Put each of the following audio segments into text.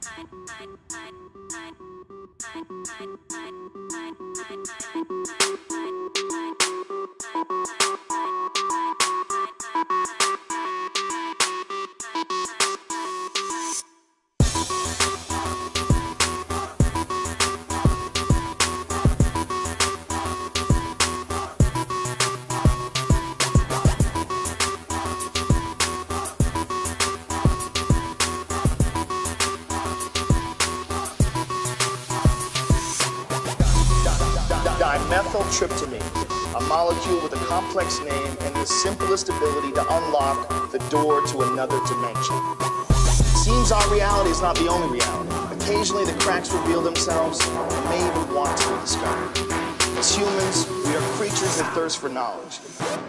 Dimethyltryptamine, a molecule with a complex name and the simplest ability to unlock the door to another dimension. It seems our reality is not the only reality. Occasionally the cracks reveal themselves and may even want to be discovered. As humans, we are creatures that thirst for knowledge.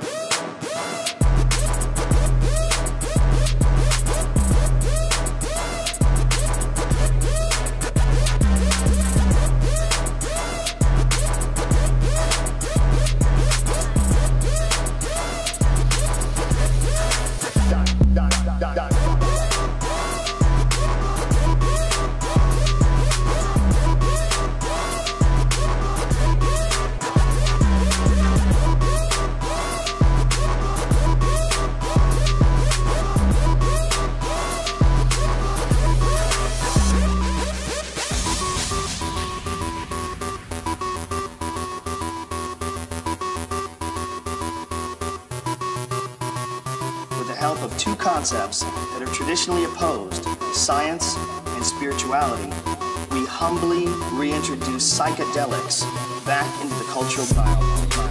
Two concepts that are traditionally opposed, science and spirituality, we humbly reintroduce psychedelics back into the cultural dialogue.